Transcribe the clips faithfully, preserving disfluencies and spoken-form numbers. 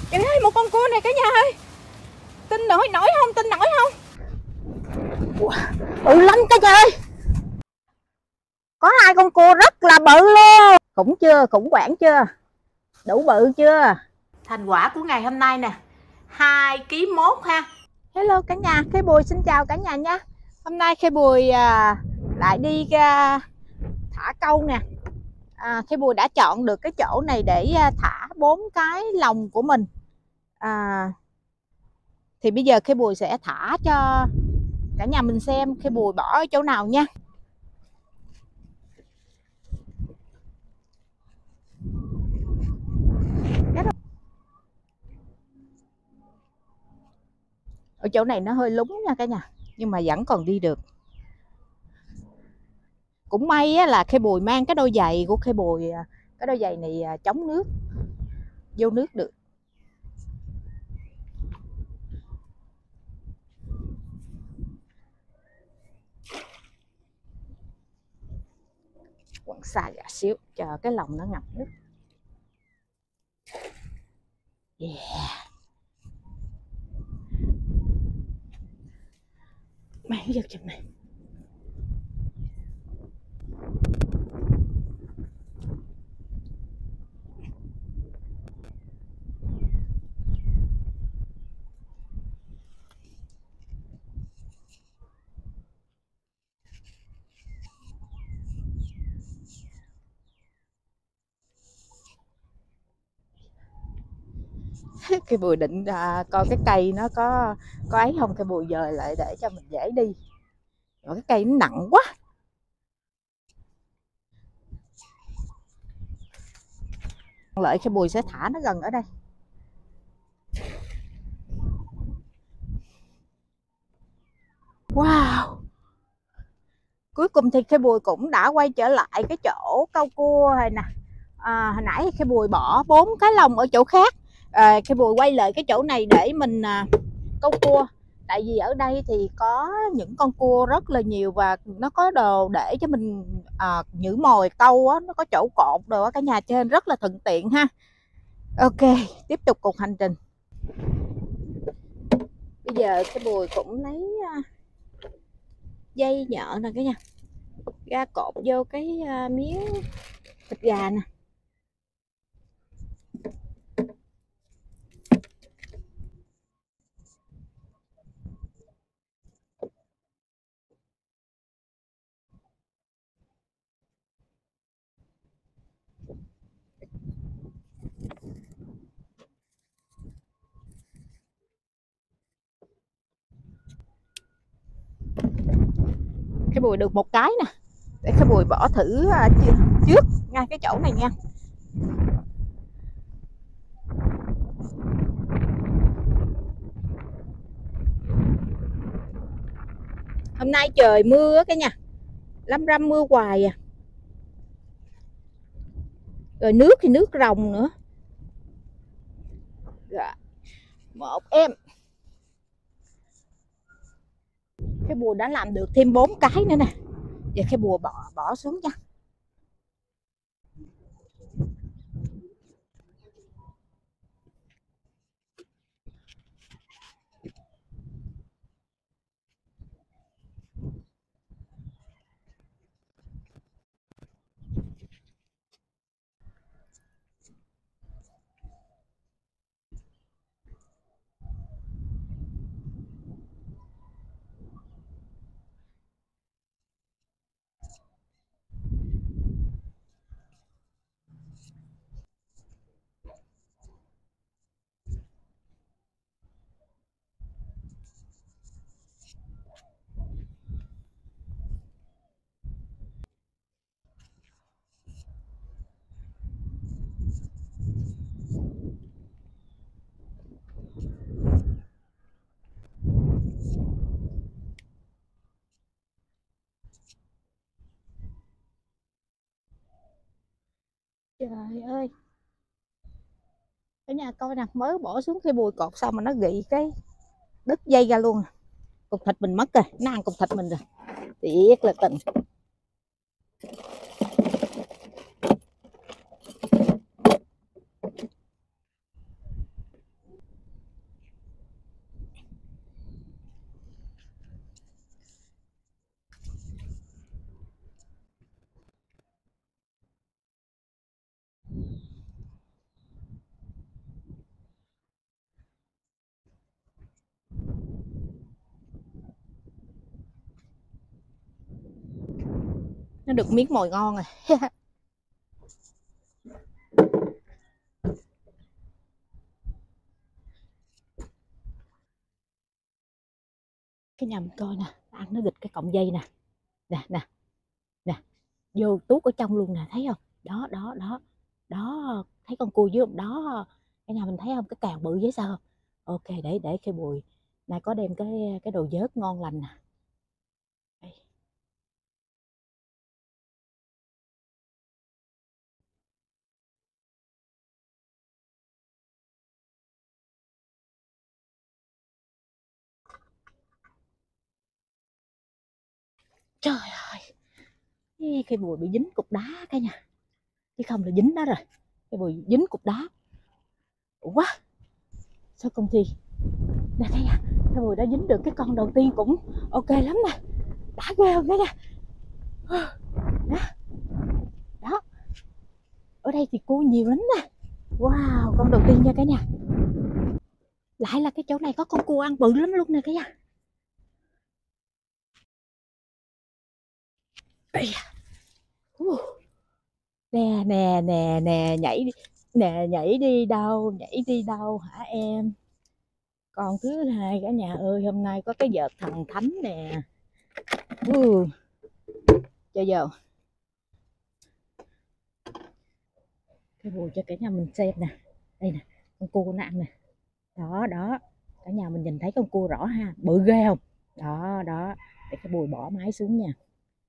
Trời ơi, một con cua này cả nhà ơi. Tin nổi nổi không? Tin nổi không? Bự lắm cả nhà ơi. Có hai con cua rất là bự luôn. Khủng chưa? Khủng quản chưa? Đủ bự chưa? Thành quả của ngày hôm nay nè, hai ký mốt ha. Hello cả nhà, Khê Bùi xin chào cả nhà nha. Hôm nay Khê Bùi à, lại đi à, thả câu nè. à, Khê Bùi đã chọn được cái chỗ này để à, thả bốn cái lồng của mình. à, Thì bây giờ Khê Bùi sẽ thả cho cả nhà mình xem Khê Bùi bỏ ở chỗ nào nha. Ở chỗ này nó hơi lúng nha cả nhà, nhưng mà vẫn còn đi được. Cũng may á, là Khê Bùi mang cái đôi giày của Khê Bùi, cái đôi giày này chống nước, vô nước được. Quăng xa gà xíu chờ cái lòng nó ngập nước. Yeah. Mấy giật chụp này. Cái Bùi định à, coi cái cây nó có có ấy không, cái Bùi dời lại để cho mình dễ đi. Rồi cái cây nó nặng quá. Lợi cái Bùi sẽ thả nó gần ở đây. Wow. Cuối cùng thì cái Bùi cũng đã quay trở lại cái chỗ câu cua này nè. À, hồi nãy cái Bùi bỏ bốn cái lồng ở chỗ khác. À, cái Bùi quay lại cái chỗ này để mình à, câu cua. Tại vì ở đây thì có những con cua rất là nhiều và nó có đồ để cho mình à, nhử mồi câu á, nó có chỗ cột đồ ở cả nhà trên rất là thuận tiện ha. Ok, tiếp tục cuộc hành trình. Bây giờ cái Bùi cũng lấy uh, dây nhợ nè cả nhà, ra cột vô cái uh, miếng thịt gà nè. Cái Bùi được một cái nè, để cái Bùi bỏ thử uh, trước ngay cái chỗ này nha. Hôm nay trời mưa cả nhà, lâm râm mưa hoài à. Rồi nước thì nước ròng nữa. Rồi, một em. Cái Bùi đã làm được thêm bốn cái nữa nè. Giờ cái Bùi bỏ bỏ xuống nha. Trời ơi, cái nhà coi nè, mới bỏ xuống cái Bùi cột xong mà nó gị cái đứt dây ra luôn. Cục thịt mình mất rồi, nó ăn cục thịt mình rồi. Tiếc là tình. Nó được miếng mồi ngon rồi. Cái nhà mình coi nè, ăn nó gịch cái cọng dây nè. Nè nè. Nè. Vô tuốt ở trong luôn nè, thấy không? Đó đó đó. Đó, thấy con cua dưới không? Đó. Cái nhà mình thấy không? Cái càng bự dễ sao không? Ok, để để cái Bùi này có đem cái cái đồ vớt ngon lành nè. Đây. Trời ơi, cái Bùi bị dính cục đá cái nha, chứ không là dính đó rồi. Cái Bùi dính cục đá. Ủa quá, sao công ty nè cái nha, cái Bùi đã dính được cái con đầu tiên cũng ok lắm nè, đã ghê không cái nha. Đó, đó, ở đây thì cua nhiều lắm nè. Wow, con đầu tiên nha cả nhà. Lại là cái chỗ này có con cua ăn bự lắm luôn nè cả nhà. Nè nè nè nè nhảy đi, nè nhảy đi đâu, nhảy đi đâu hả em? Con thứ hai cả nhà ơi, hôm nay có cái vợt thần thánh nè. Ừ. Cho giờ cái Bùi cho cả nhà mình xem nè. Đây nè, con cua nó ăn nè. Đó đó, cả nhà mình nhìn thấy con cua rõ ha, bự ghê không? Đó đó, để cái Bùi bỏ máy xuống nha.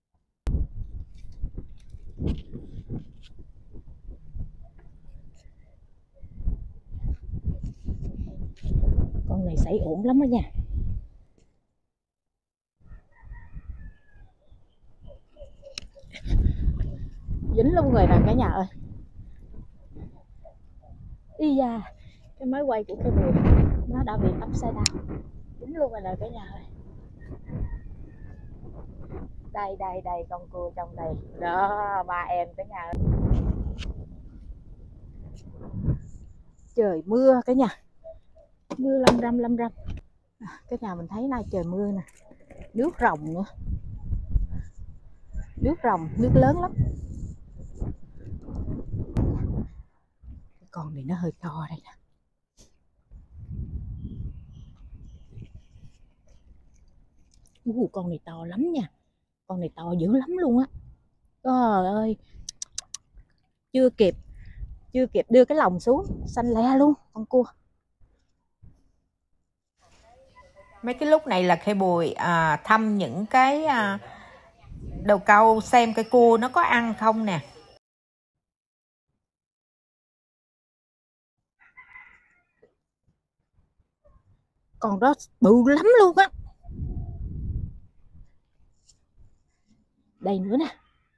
Con này xảy ổn lắm đó nha. Dính luôn rồi nè cả nhà ơi. Ý da, cái máy quay của cái Bùi nó đã bị upside down. Dính luôn rồi nè cả nhà ơi. Đây đây đây, con cua trong đây. Đó, ba em cả nhà ơi. Trời mưa cả nhà. Mưa lâm râm lâm râm. Cái nhà mình thấy nay trời mưa nè. Nước ròng nữa. Nước ròng, nước lớn lắm. Con này nó hơi to đây nè. Uh, con này to lắm nha. Con này to dữ lắm luôn á. Trời ơi. Chưa kịp Chưa kịp đưa cái lồng xuống, xanh le luôn con cua. Mấy cái lúc này là Khê Bùi à, thăm những cái à, đầu câu xem cái cua nó có ăn không nè. Con đó bự lắm luôn á. Đây nữa nè.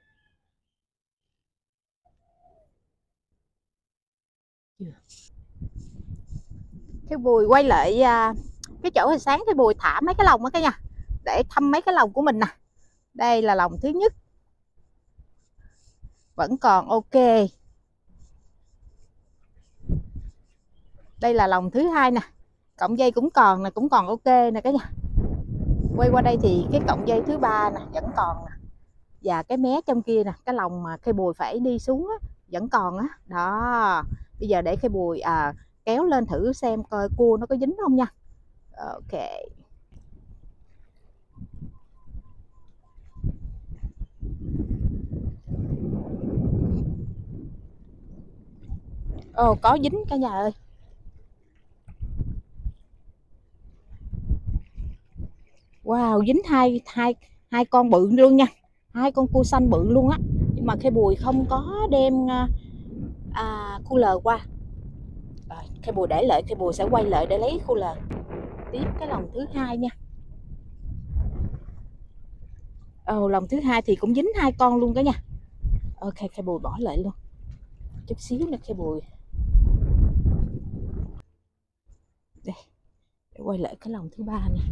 Cái Bùi quay lại à, cái chỗ hồi sáng cái Bùi thả mấy cái lồng á cả nhà, để thăm mấy cái lồng của mình nè. Đây là lồng thứ nhất, vẫn còn ok. Đây là lồng thứ hai nè, cọng dây cũng còn nè, cũng còn ok nè cả nhà. Quay qua đây thì cái cọng dây thứ ba nè, vẫn còn nè. Và cái mé trong kia nè, cái lồng mà Khê Bùi phải đi xuống á, vẫn còn á. Đó, bây giờ để Khê Bùi à, kéo lên thử xem coi cua nó có dính không nha. Ok. Ồ, có dính cả nhà ơi. Wow, dính hai hai hai con bự luôn nha, hai con cua xanh bự luôn á. Nhưng mà Khê Bùi không có đem à, cooler qua. Rồi, Khê Bùi để lại, Khê Bùi sẽ quay lại để lấy cooler tiếp cái lồng thứ hai nha. Ồ, lồng thứ hai thì cũng dính hai con luôn cả nhà. Ok, Khê Bùi bỏ lại luôn. Chút xíu nữa Khê Bùi. Đây, để quay lại cái lồng thứ ba nè.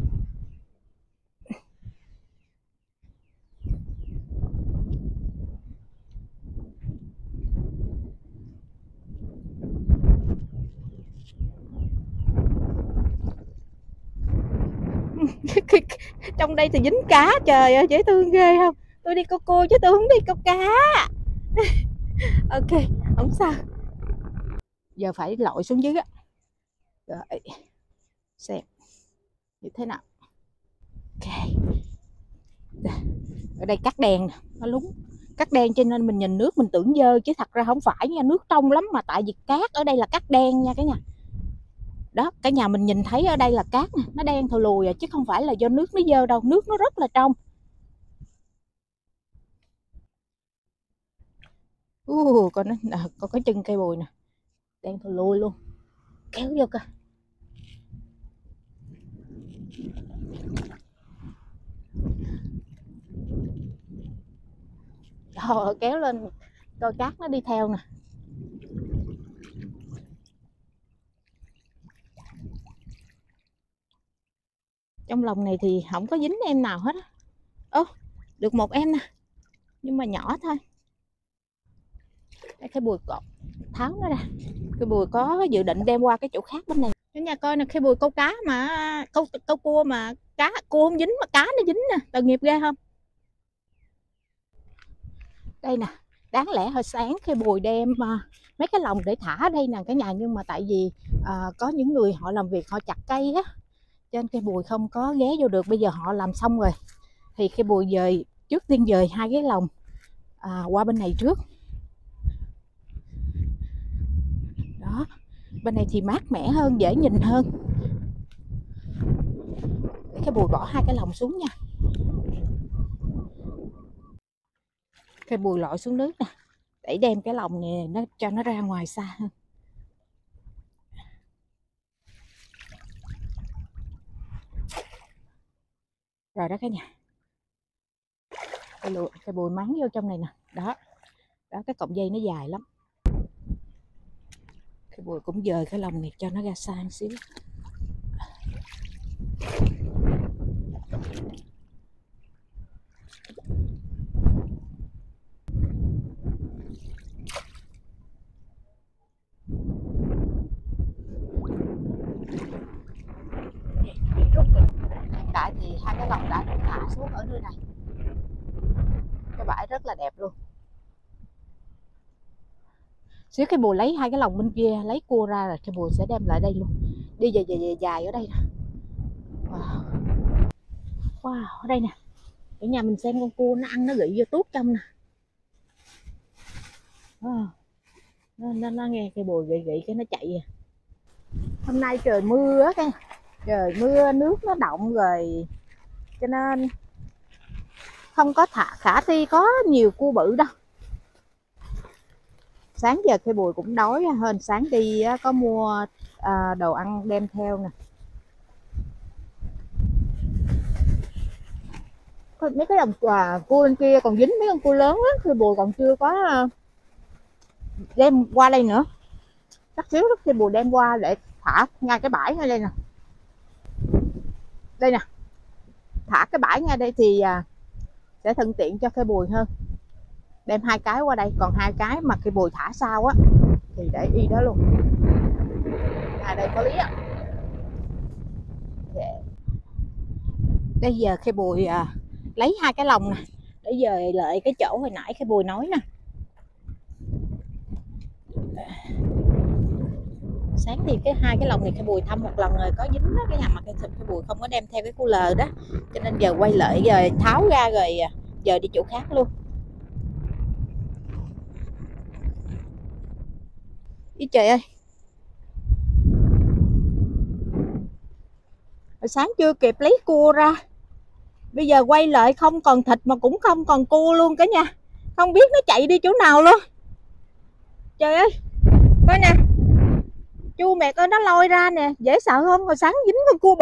Trong đây thì dính cá, trời ơi dễ thương ghê không. Tôi đi câu cua chứ tôi không đi câu cá. Ok, không sao. Giờ phải lội xuống dưới á. Rồi, xem như thế nào. Ok. Ở đây cát đen nè, nó lúng. Cát đen cho nên mình nhìn nước mình tưởng dơ chứ thật ra không phải nha, nước trong lắm mà tại vì cát ở đây là cát đen nha cả nhà. Đó, cả nhà mình nhìn thấy ở đây là cát nè, nó đen thù lùi à, chứ không phải là do nước nó dơ đâu, nước nó rất là trong. Uh, con nó con cái chân cây bùi nè, đen thù lùi luôn. Kéo vô coi. Rồi, kéo lên coi cát nó đi theo nè. Trong lòng này thì không có dính em nào hết á. Ơ, được một em nè, nhưng mà nhỏ thôi. Đây, cái bùi cọt tháo nó ra. Cái bùi có dự định đem qua cái chỗ khác bên này. Cả nhà coi nè, cái bùi câu cá mà câu câu cua mà cá cua không dính mà cá nó dính nè, tội nghiệp ghê không? Đây nè, đáng lẽ hồi sáng cái bùi đem uh, mấy cái lồng để thả ở đây nè cả nhà, nhưng mà tại vì uh, có những người họ làm việc họ chặt cây á, cho nên cây bùi không có ghé vô được. Bây giờ họ làm xong rồi thì cái bùi dời, trước tiên dời hai cái lồng à, qua bên này trước. Đó, bên này thì mát mẻ hơn, dễ nhìn hơn. Để cái bùi bỏ hai cái lồng xuống nha. Cái bùi lội xuống nước nè, để đem cái lồng này nó cho nó ra ngoài xa hơn. Rồi đó cả nhà. Cái, lùi, cái bùi mắng vô trong này nè. Đó, đó cái cọng dây nó dài lắm. Cái bùi cũng dời cái lồng này cho nó ra xa một xíu. Tại thì hai cái lồng đã được thả xuống ở nơi này. Cái bãi rất là đẹp luôn. Xíu cái bùi lấy hai cái lồng bên kia, lấy cua ra rồi cái bùi sẽ đem lại đây luôn. Đi dài dài dài ở đây nè. Wow. Wow, ở đây nè. Ở nhà mình xem con cua nó ăn nó gị vô tuốt trong nè. Wow. Nó, nó, nó nghe cái bùi gị gị cái nó chạy à. Hôm nay trời mưa á cái. Trời mưa nước nó động rồi, cho nên không có thả, khả thi có nhiều cua bự đâu. Sáng giờ cái bùi cũng đói hơn, sáng đi có mua à, đồ ăn đem theo nè. Mấy cái đồng à, cua bên kia còn dính mấy con cua lớn á, thì bùi còn chưa có đem qua đây nữa. Chắc xíu lúc thì bùi đem qua để thả ngay cái bãi ngay đây nè. Đây nè, thả cái bãi ngay đây thì à, sẽ thuận tiện cho cây bùi hơn. Đem hai cái qua đây, còn hai cái mà cây bùi thả sau á thì để y đó luôn. À đây có lý á. Yeah. Bây giờ cây bùi à, lấy hai cái lồng nè, để dời lại cái chỗ hồi nãy cây bùi nói nè. Sáng thì cái hai cái lồng này cây bùi thăm một lần rồi, có dính đó cái nhà, mà cây thịt cây bùi không có đem theo cái cooler đó, cho nên giờ quay lại rồi tháo ra rồi giờ đi chỗ khác luôn. Ý trời ơi, hồi sáng chưa kịp lấy cua ra, bây giờ quay lại không còn thịt mà cũng không còn cua luôn cả nhà, không biết nó chạy đi chỗ nào luôn. Trời ơi, coi nè, chu mẹ ơi, nó lôi ra nè, dễ sợ không? Hồi sáng dính con cua bự.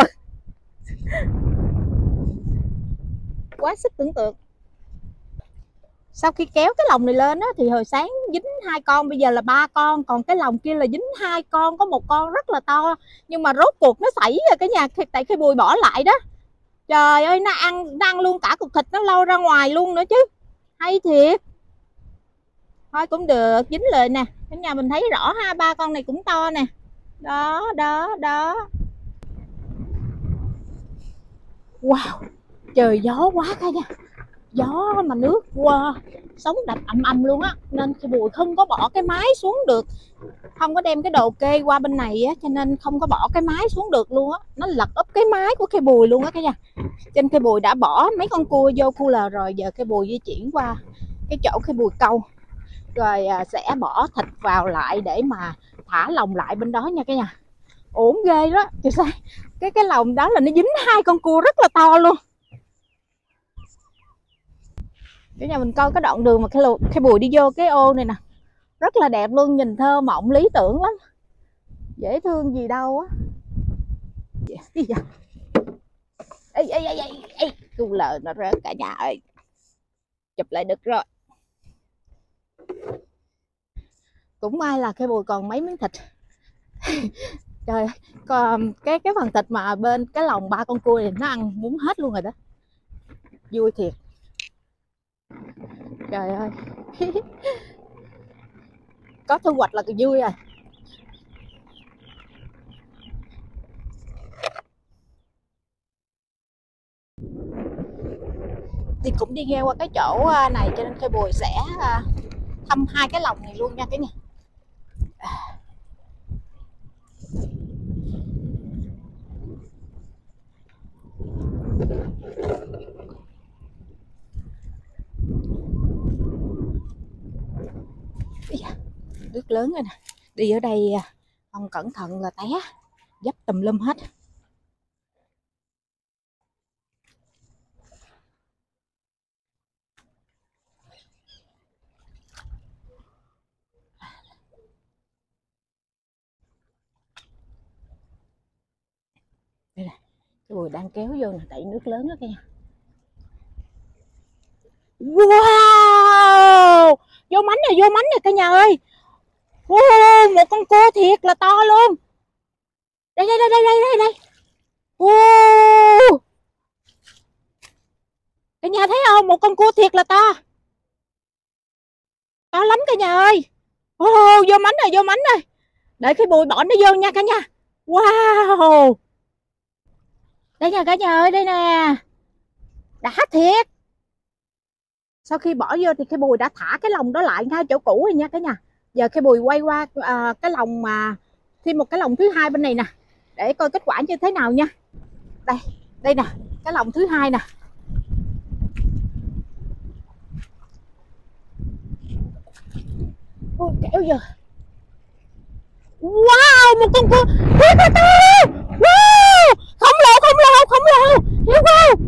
Quá sức tưởng tượng. Sau khi kéo cái lồng này lên á, thì hồi sáng dính hai con, bây giờ là ba con, còn cái lồng kia là dính hai con, có một con rất là to, nhưng mà rốt cuộc nó xảy rồi cái nhà, tại cái bùi bỏ lại đó. Trời ơi, nó ăn, nó ăn luôn cả cục thịt, nó lôi ra ngoài luôn nữa chứ, hay thiệt. Thôi cũng được, dính lại nè, cái nhà mình thấy rõ ha, ba con này cũng to nè. Đó, đó, đó. Wow, trời gió quá cả nhà. gió mà nước qua sóng đập ầm ầm luôn á, nên cái Bùi không có bỏ cái máy xuống được, không có đem cái đồ kê qua bên này á, cho nên không có bỏ cái máy xuống được luôn á, nó lật úp cái máy của cái Bùi luôn á cả nhà. Trên cái Bùi đã bỏ mấy con cua vô cooler rồi, giờ cái Bùi di chuyển qua cái chỗ cái Bùi câu rồi sẽ bỏ thịt vào lại để mà thả lồng lại bên đó nha cả nhà. Ổn ghê đó, chị say cái cái lồng đó là nó dính hai con cua rất là to luôn. Cả nhà mình coi cái đoạn đường mà cái lù, cái Bùi đi vô cái ô này nè, rất là đẹp luôn, nhìn thơ mộng lý tưởng lắm, dễ thương gì đâu á. Cái gì vậy? Ê ê ê ê ê, cu lờ nó rớt cả nhà ơi, chụp lại được rồi. Cũng may là cái Bùi còn mấy miếng thịt. Trời, còn cái cái phần thịt mà bên cái lòng ba con cua này nó ăn muốn hết luôn rồi đó, vui thiệt. Trời ơi. Có thu hoạch là vui rồi. Thì cũng đi ngang qua cái chỗ này cho nên cái Bùi sẽ thăm hai cái lồng này luôn nha cả nhà. Nước lớn rồi nè, đi ở đây không cẩn thận là té dấp tùm lum hết. Đây nè, cái Bùi đang kéo vô nè, tại nước lớn đó kìa. Wow, vô mánh rồi, vô mánh rồi cả nhà ơi. Wow, một con cua thiệt là to luôn. Đây đây đây đây đây đây. Wow, cả nhà thấy không, một con cua thiệt là to, to lắm cả nhà ơi. Wow, vô mánh rồi, vô mánh rồi. Để cái Bùi bỏ nó vô nha cả nhà. Wow, đây nha cả nhà ơi, đây nè, đã thiệt. Sau khi bỏ vô thì cái Bùi đã thả cái lồng đó lại ngay chỗ cũ rồi nha cả nhà. Giờ cái Bùi quay qua à, cái lồng mà thêm một cái lồng thứ hai bên này nè, để coi kết quả như thế nào nha. Đây, đây nè, cái lồng thứ hai nè. Ôi, kéo giờ. Wow, một con cua rất là to. Wow, khổng lồ, khổng lồ, khổng lồ. Hiểu không?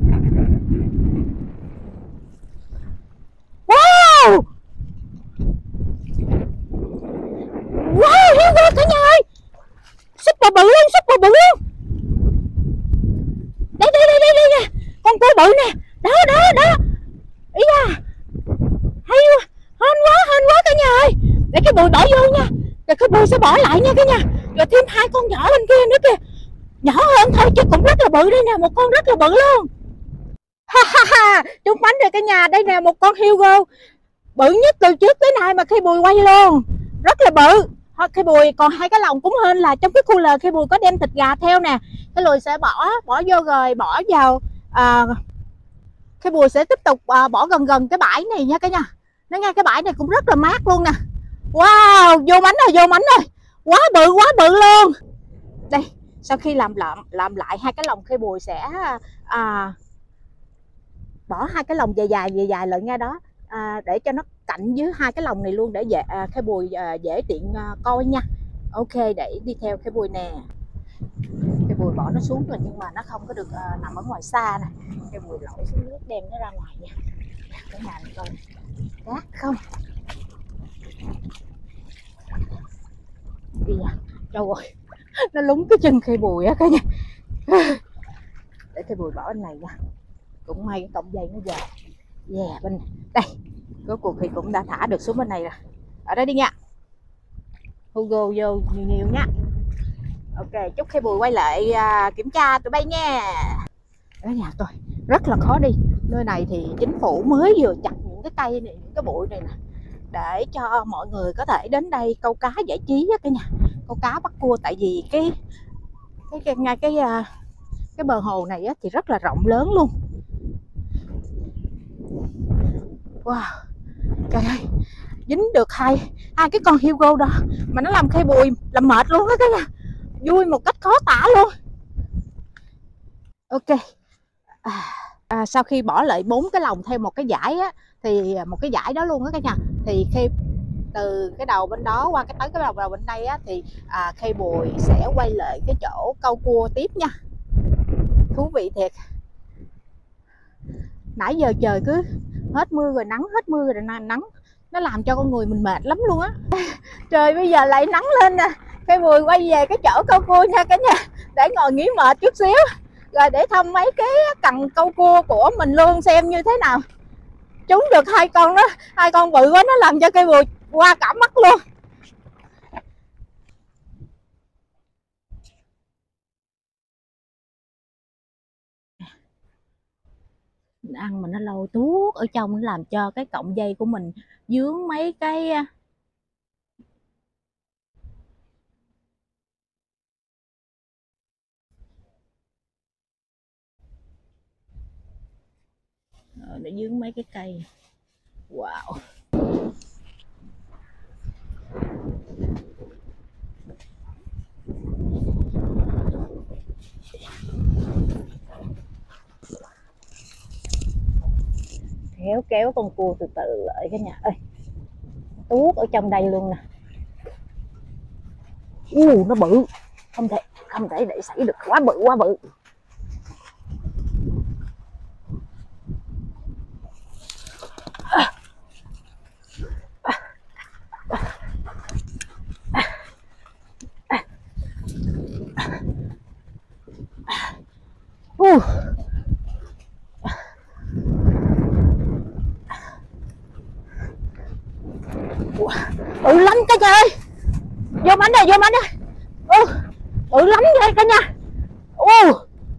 Wow, wow, hiểu không cả nhà ơi, super bự luôn, super bự luôn. Đây đây đây đây đây nè, con cua bự nè, đó đó đó. Ý da, hay quá, hên quá, hên quá cả nhà ơi. Để cái Bùi bỏ vô nha, rồi cái Bùi sẽ bỏ lại nha cả nhà. Rồi thêm hai con nhỏ bên kia nữa kìa, nhỏ hơn thôi chứ cũng rất là bự. Đây nè, một con rất là bự luôn. Ha ha ha, trúng bánh rồi cả nhà. Đây nè, một con Hugo bự nhất từ trước tới nay mà khi Bùi quay luôn, rất là bự. Cái Bùi còn hai cái lồng cũng hên là trong cái cooler khi Bùi có đem thịt gà theo nè, cái Bùi sẽ bỏ bỏ vô rồi bỏ vào à, cái Bùi sẽ tiếp tục à, bỏ gần gần cái bãi này nha cả nhà. Nó ngay cái bãi này cũng rất là mát luôn nè. Wow, vô mánh rồi, vô mánh rồi, quá bự, quá bự luôn. Đây, sau khi làm làm làm lại hai cái lồng, khi Bùi sẽ à, bỏ hai cái lồng dài dài dài dài lại ngay đó, à, để cho nó cạnh dưới hai cái lồng này luôn, để dễ à, cái Bùi à, dễ tiện à, coi nha. Ok, để đi theo cái Bùi nè. Cái Bùi bỏ nó xuống rồi nhưng mà nó không có được à, nằm ở ngoài xa nè. Cái Bùi lội xuống nước đem nó ra ngoài nha. Cái nhà này coi cát không. Bây giờ đâu rồi, nó lúng cái chân cây Bùi á cả nhà. Để cái Bùi bỏ bên này nha. Cũng may cái cọng dây nó dài. Yeah, bên này. Đây, cuối cùng thì cũng đã thả được xuống bên này rồi. Ở đây đi nha. Hugo vô nhiều nhiều nha. Ok, chúc cái Bùi quay lại à, kiểm tra tụi bay nha. Ở nhà tôi rất là khó đi. Nơi này thì chính phủ mới vừa chặt những cái cây này, những cái bụi này nè, để cho mọi người có thể đến đây câu cá giải trí á cả nhà. Câu cá bắt cua, tại vì cái cái cái ngay cái cái, cái bờ hồ này á, thì rất là rộng lớn luôn. Wow, trời ơi, dính được hai hai cái con Hugo đó mà nó làm cây bùi làm mệt luôn á, cái nhà vui một cách khó tả luôn. Ok, à, à, sau khi bỏ lại bốn cái lồng theo một cái dải á, thì một cái dải đó luôn á cả nhà, thì khi từ cái đầu bên đó qua cái tới cái đầu đầu bên đây á, thì à, cây bùi sẽ quay lại cái chỗ câu cua tiếp nha. Thú vị thiệt. Nãy giờ trời cứ hết mưa rồi nắng, hết mưa rồi nắng, nó làm cho con người mình mệt lắm luôn á. Trời bây giờ lại nắng lên nè, cây bùi quay về cái chỗ câu cua nha cả nhà, để ngồi nghỉ mệt chút xíu, rồi để thăm mấy cái cần câu cua của mình luôn xem như thế nào. Trúng được hai con đó, hai con bự quá, nó làm cho cây bùi qua cả mắt luôn. Mình ăn mà nó lâu tuốt ở trong, nó làm cho cái cọng dây của mình dướng mấy cái để dướng mấy cái cây. Wow. Kéo kéo con cua từ từ lại cái nhà ơi, tuốt ở trong đây luôn nè. U nó bự, không thể không thể để xảy được, quá bự quá bự. Uh. Bự lắm cả nhà ơi, vô bánh đây, vô bánh đây. Ừ, bự lắm vậy cả nhà. Uh.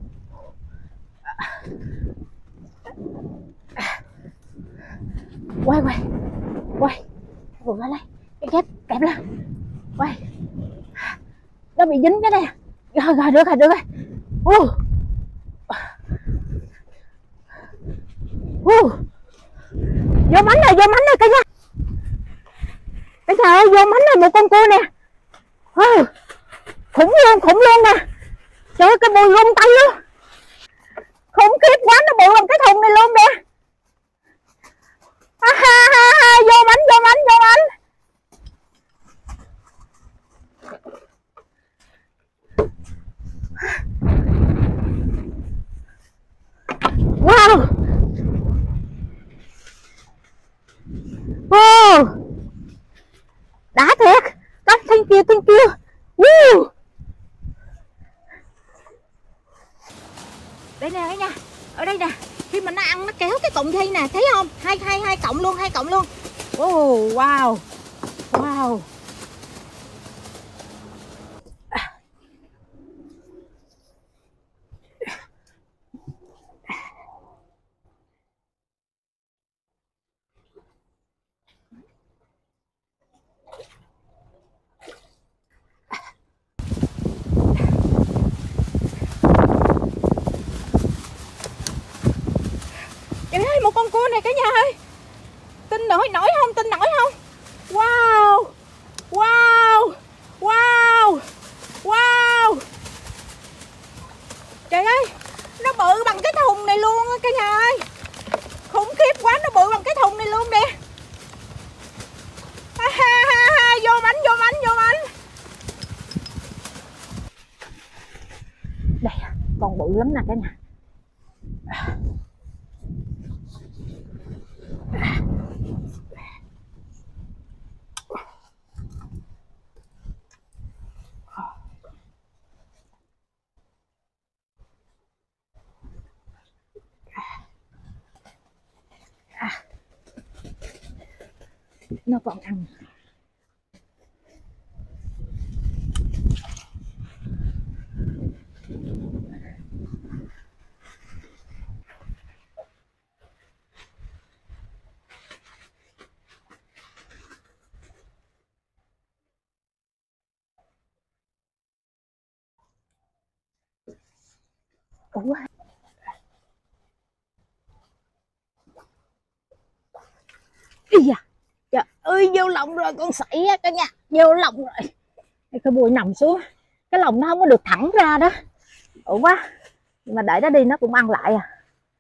Quay quay quay, vừa ra đây cái kép kẹp lên, quay, nó bị dính cái này. Rồi rồi, được rồi, được rồi. Uh. Uh. Vô bánh này, vô bánh này cả nhà. Cả nhà ơi, vô bánh này một con cua nè. Uh. Khủng luôn, khủng luôn nè. Trời ơi, cái bùi rung tay luôn, khủng khiếp quá, nó bự bằng cái thùng này luôn nè. Ha ha ha ha, vô bánh, vô bánh, vô bánh. Wow. Oh. Đã thiệt. Con thank you, thank you. Woo. Đây nè, đây nè, ở đây nè, khi mà nó ăn nó kéo cái cọng dây nè, thấy không? Hai hai hai cọng luôn, hai cọng luôn. Oh, wow. Wow. Trời ơi, một con cua này cả nhà ơi. Tin nổi nổi không? Tin nổi không? Wow. Wow. Wow. Wow. Trời ơi, nó bự bằng cái thùng này luôn á cả nhà ơi. Khủng khiếp quá, nó bự bằng cái thùng này luôn nè. Ha ha ha ha, vô bánh, vô bánh, vô bánh. Đây, con bự lắm nè cả nhà. Nó còn ăn. Ủa. Ý da, trời ơi, vô lồng rồi con sảy á cả nhà, vô lồng rồi. Cái bùi nằm xuống, cái lồng nó không có được thẳng ra đó, ủa quá. Nhưng mà để nó đi nó cũng ăn lại à.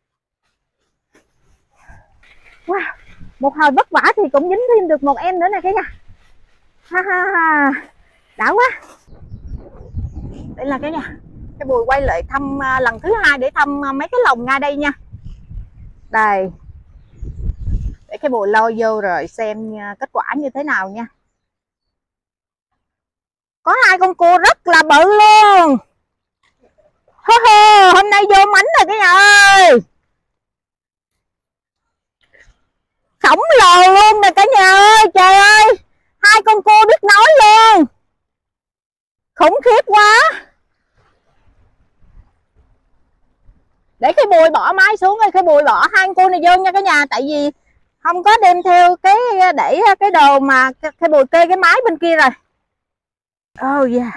Wow, một hồi vất vả thì cũng dính thêm được một em nữa nè cả nhà. Ha ha ha, đã quá. Đây là cái nhà, cái Bùi quay lại thăm uh, lần thứ hai để thăm uh, mấy cái lồng ngay đây nha. Đây, để cái Bùi lôi vô rồi xem uh, kết quả như thế nào nha. Có hai con cua rất là bự luôn. Hô hô, hôm nay vô mánh rồi cả nhà ơi. Khổng lồ luôn nè cả nhà ơi, trời ơi. Hai con cua biết nói luôn. Khủng khiếp quá. Để cái Bùi bỏ máy xuống rồi cái Bùi bỏ hai con cua này vô nha cả nhà. Tại vì không có đem theo cái để cái đồ mà cái Bùi kê cái máy bên kia rồi. Oh yeah.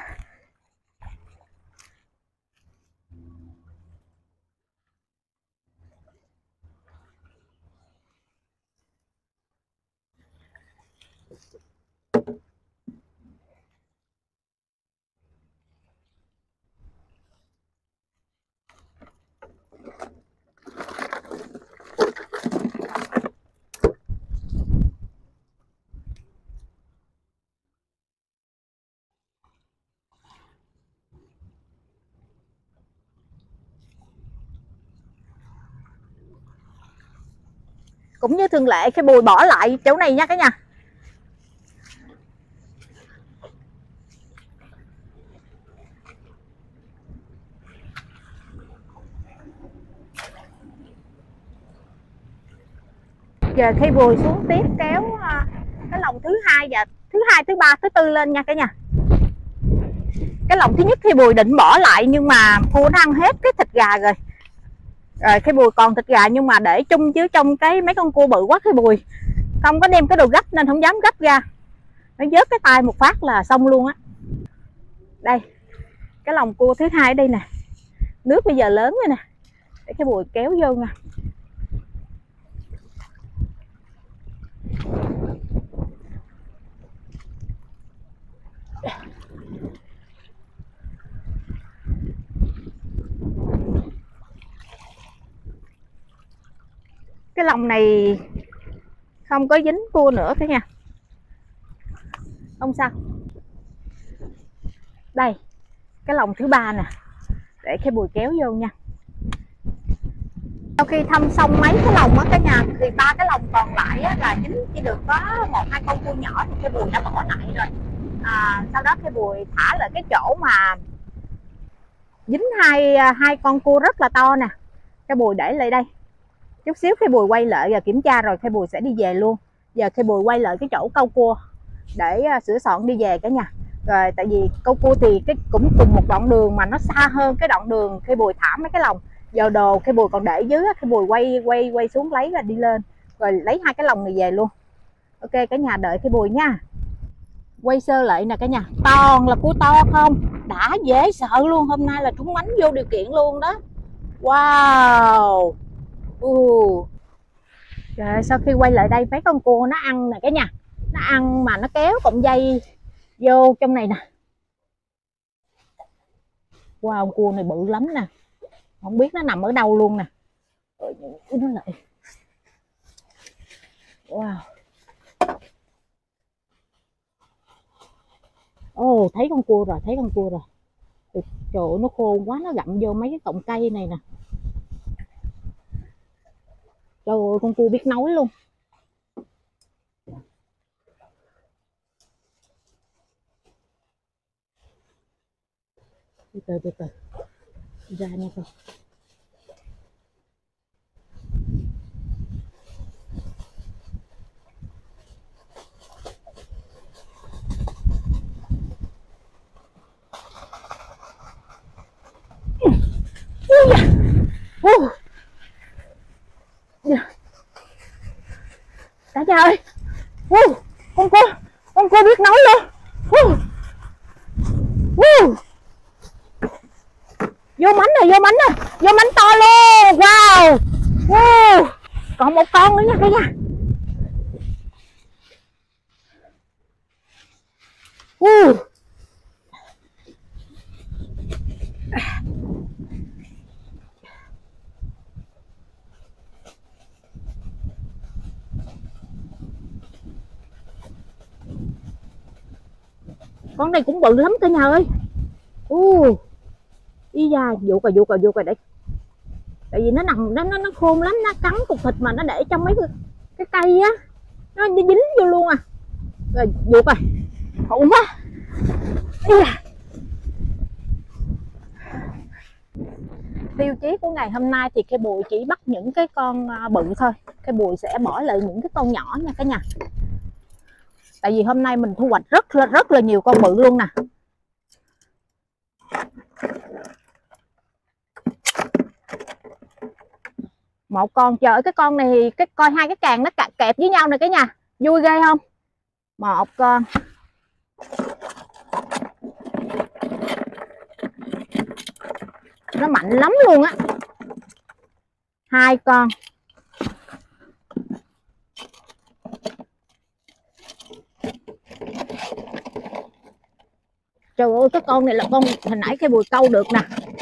Cũng như thường lệ cái Bùi bỏ lại chỗ này nha cả nhà. Giờ khi Bùi xuống tiếp kéo cái lồng thứ hai và thứ hai, thứ ba, thứ tư lên nha cả nhà. Cái lồng thứ nhất khi Bùi định bỏ lại nhưng mà cua nó ăn hết cái thịt gà rồi. Rồi cái Bùi còn thịt gà nhưng mà để chung chứ trong cái mấy con cua bự quá cái Bùi không có đem cái đồ gấp nên không dám gấp ra. Nó vớt cái tay một phát là xong luôn á. Đây, cái lồng cua thứ hai ở đây nè. Nước bây giờ lớn rồi nè. Để cái Bùi kéo vô nha. Cái lồng này không có dính cua nữa cả nhà. Không sao. Đây, cái lồng thứ ba nè. Để cái Bùi kéo vô nha. Sau khi thăm xong mấy cái lồng á cả nhà thì ba cái lồng còn lại á, là dính chỉ được có một hai con cua nhỏ thì cái Bùi đã bỏ lại rồi. À, sau đó cái Bùi thả lại cái chỗ mà dính hai hai con cua rất là to nè. Cái Bùi để lại đây. Chút xíu khi Bùi quay lại và kiểm tra rồi khi Bùi sẽ đi về luôn. Giờ khi Bùi quay lại cái chỗ câu cua để sửa soạn đi về cả nhà. Rồi tại vì câu cua thì cái cũng cùng một đoạn đường mà nó xa hơn cái đoạn đường khi Bùi thả mấy cái lồng. Giờ đồ khi Bùi còn để dưới khi Bùi quay quay quay xuống lấy rồi đi lên. Rồi lấy hai cái lồng này về luôn. Ok cả nhà đợi cái Bùi nha. Quay sơ lại nè cả nhà. Toàn là cua to không. Đã dễ sợ luôn. Hôm nay là trúng mánh vô điều kiện luôn đó. Wow. Uh. Rồi, sau khi quay lại đây mấy con cua nó ăn nè cả nhà. Nó ăn mà nó kéo cọng dây vô trong này nè. Wow, cua này bự lắm nè. Không biết nó nằm ở đâu luôn nè. Nó lại. Wow. Ồ, oh, thấy con cua rồi, thấy con cua rồi. Trời ơi, nó khô quá, nó gặm vô mấy cái cọng cây này nè. Trời ơi, con cua biết nói luôn. Từ từ từ từ ra nha con. Cả nhà ơi, con cua con cua biết nói luôn. Vô mánh rồi, vô mánh rồi, vô mánh to luôn. Wow. Wow. Còn một con nữa nha cả nhà. Uh. Con này cũng bự lắm cả nhà ơi. Uh. Ý da, vụ rồi vụ rồi vụ rồi đấy. Tại vì nó nằm nó nó nó khôn lắm, nó cắn cục thịt mà nó để trong mấy cái cây á, nó dính vô luôn à. Rồi vuột rồi, khổ quá. Tiêu chí của ngày hôm nay thì cây bùi chỉ bắt những cái con bự thôi, cây bùi sẽ bỏ lại những cái con nhỏ nha cả nhà. Tại vì hôm nay mình thu hoạch rất là rất là nhiều con bự luôn nè. Một con, trời ơi, cái con này cái coi hai cái càng nó kẹp với nhau này cả nhà, vui ghê không? Một con, nó mạnh lắm luôn á. Hai con, trời ơi, cái con này là con hồi nãy cây bùi câu được nè.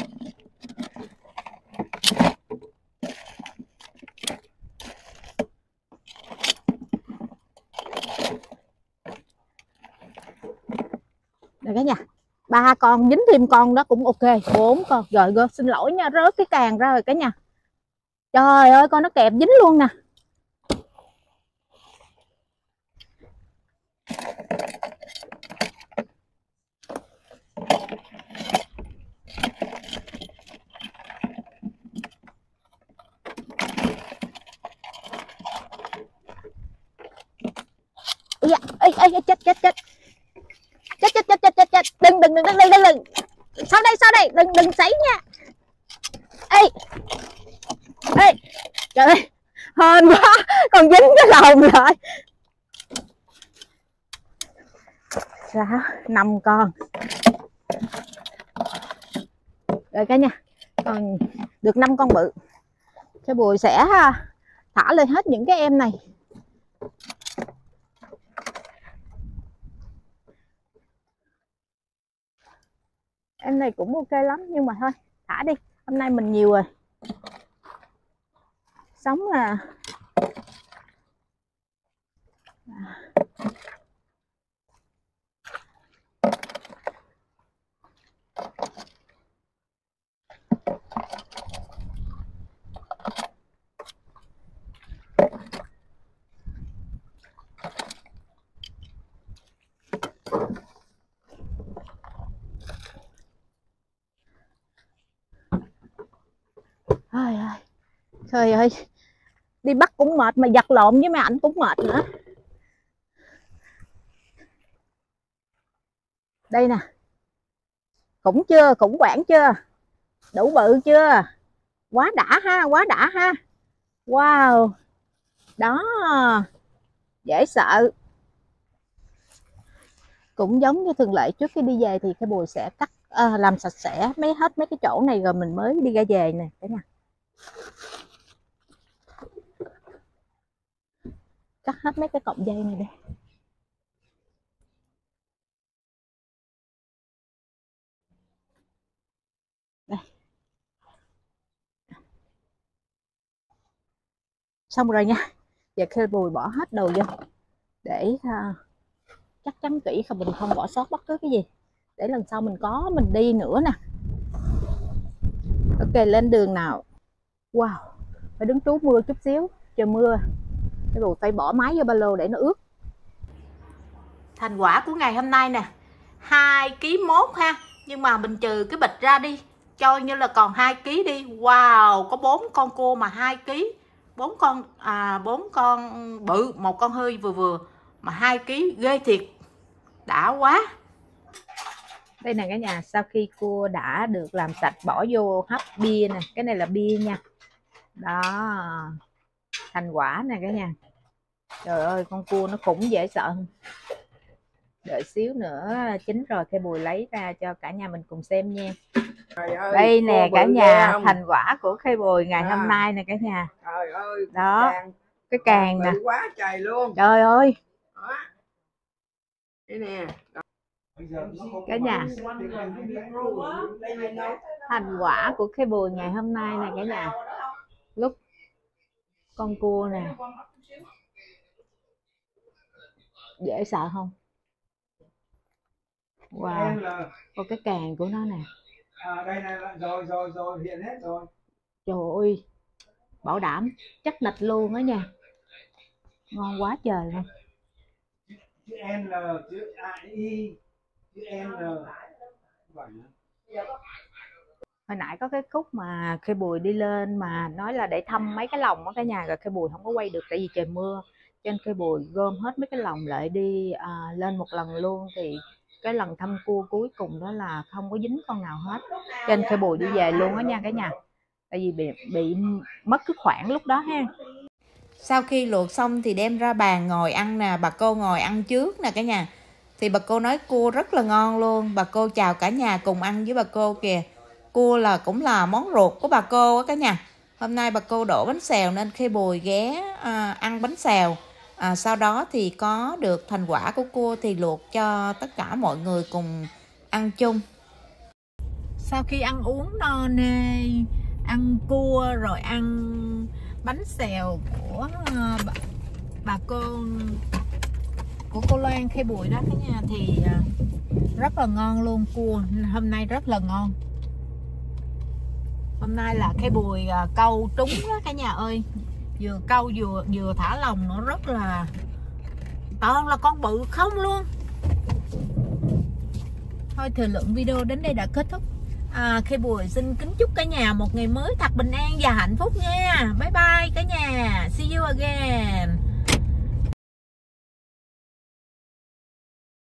Đây cả nhà, ba con, dính thêm con đó cũng ok. Bốn con, rồi, rồi xin lỗi nha, rớt cái càng ra rồi cả nhà. Trời ơi, con nó kẹp dính luôn nè. Ây, ây, ây, chết chết chết chết chết chết chết chết chết đừng đừng đừng đừng đừng đừng đừng sau đây sau đây đừng đừng sấy nha. Ê ê, trời ơi, hên quá, còn dính cái lồng rồi. Sáu, năm con rồi cả nhà, còn được năm con bự. Cái bùi sẽ thả lên hết những cái em này. Em này cũng ok lắm, nhưng mà thôi thả đi, hôm nay mình nhiều rồi. Sống là trời ơi, trời ơi, đi bắt cũng mệt mà giặt lộn với mấy ảnh cũng mệt nữa. Đây nè, cũng chưa, cũng quảng chưa, đủ bự chưa, quá đã ha, quá đã ha. Wow, đó, dễ sợ. Cũng giống như thường lệ, trước khi đi về thì cái bùi sẽ cắt à, làm sạch sẽ mấy hết mấy cái chỗ này rồi mình mới đi ra về nè cả nhà. Cắt hết mấy cái cọng dây này đây. Đây. Xong rồi nha. Giờ khi bùi bỏ hết đồ vô để uh, chắc chắn kỹ không, mình không bỏ sót bất cứ cái gì, để lần sau mình có mình đi nữa nè. Ok, lên đường nào. Wow, phải đứng trú mưa chút xíu, trời mưa. Cái bùi phải bỏ máy vô ba lô để nó ướt. Thành quả của ngày hôm nay nè, hai ký mốt ha, nhưng mà mình trừ cái bịch ra đi, cho như là còn hai ký đi. Wow, có bốn con cua mà hai ký, bốn con à bốn con bự, một con hơi vừa vừa mà hai ký, ghê thiệt, đã quá. Đây nè cả nhà, sau khi cua đã được làm sạch bỏ vô hấp bia nè, cái này là bia nha. Đó, thành quả nè cả nhà. Trời ơi, con cua nó cũng dễ sợ. Đợi xíu nữa chín rồi cây bùi lấy ra cho cả nhà mình cùng xem nha. Trời ơi, đây nè cả nhà, không? thành quả của cây bùi ngày à. hôm nay nè cả nhà. Trời ơi, đó, càng, cái càng, càng nè, quá trời luôn. Trời ơi, đó. Đây nè. Cả nhà, thành quả của cái buổi ngày hôm nay nè cả nhà. Lúc con cua nè, dễ sợ không? Wow, có cái càng của nó nè. À, đây này, rồi rồi rồi hiện hết rồi. Trời ơi, bảo đảm chắc nịch luôn đó nha, ngon quá trời luôn. Chữ N, chữ I, chữ N. Hồi nãy có cái khúc mà Khê Bùi đi lên mà nói là để thăm mấy cái lồng ở cả nhà, rồi Khê Bùi không có quay được tại vì trời mưa, cho nên Khê Bùi gom hết mấy cái lồng lại đi à, lên một lần luôn. Thì cái lần thăm cua cuối cùng đó là không có dính con nào hết, cho nên Khê Bùi đi về luôn đó nha cả nhà, tại vì bị, bị mất cái khoảng lúc đó ha. Sau khi luộc xong thì đem ra bàn ngồi ăn nè, bà cô ngồi ăn trước nè cả nhà. Thì bà cô nói cua rất là ngon luôn, bà cô chào cả nhà cùng ăn với bà cô kìa. Cua là cũng là món ruột của bà cô á cả nhà. Hôm nay bà cô đổ bánh xèo nên Khê Bùi ghé à, ăn bánh xèo. À, sau đó thì có được thành quả của cua thì luộc cho tất cả mọi người cùng ăn chung. Sau khi ăn uống no nê, ăn cua rồi ăn bánh xèo của uh, bà, bà cô của cô Loan Khê Bùi đó cả nhà, thì uh, rất là ngon luôn. Cua hôm nay rất là ngon. Hôm nay là Khê Bùi uh, câu trúng đó cả nhà ơi, vừa câu vừa vừa thả lồng, nó rất là toàn là con bự không luôn. Thôi thời lượng video đến đây đã kết thúc. À, Khê Bùi xin kính chúc cả nhà một ngày mới thật bình an và hạnh phúc nha. Bye bye cả nhà, see you again.